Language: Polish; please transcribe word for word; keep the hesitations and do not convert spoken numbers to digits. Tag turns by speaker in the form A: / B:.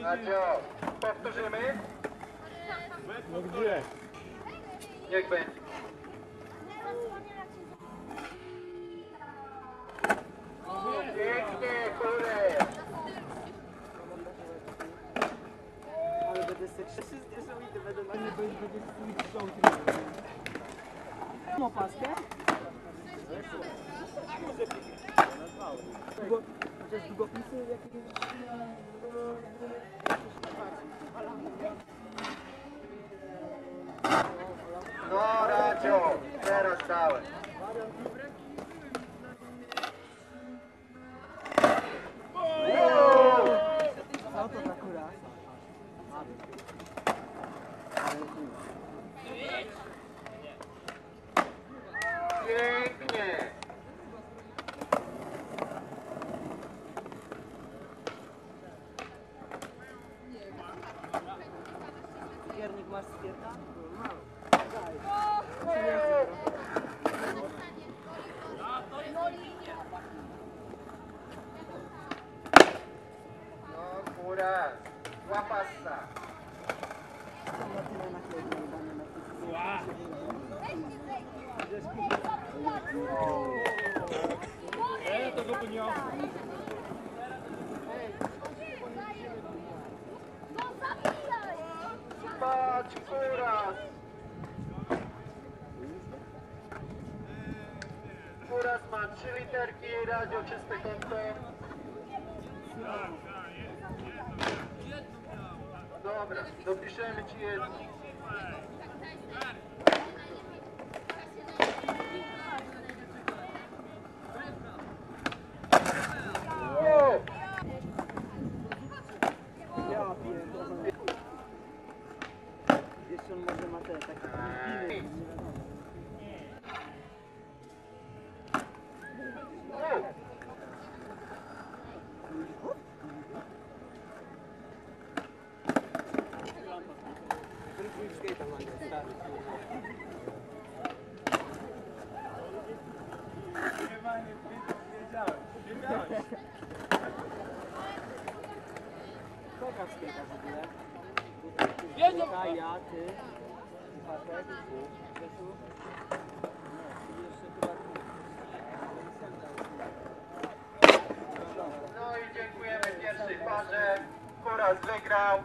A: Nadzio, powtórzymy?
B: No gdzie?
A: Niech będzie. Pięknie, kurde!
C: Ale będę se wszystkie są i to będę na nie będzie swój strzał. Ma paskę? Długo, chociaż długopisy jakieś...
A: No, Nadzio, teraz dałem.
C: Co to za kura?
A: Pięknie!
C: Piernik masz stwierda?
A: No, kura, łapasa.
B: Ja to go podniosę.
A: Patrz, kura! Kuras ma trzy literki, radio czyste konto. Dobra, dopiszemy ci jedno. Wow!
C: Ja pierdolę. Jeszcze on może ma te takie piny. Pokaż skate'a w ogóle. Tutaj ja, ty, Patek, Grzesiu. I jeszcze chyba ty.
A: No i dziękujemy pierwszej parze. Kuras wygrał.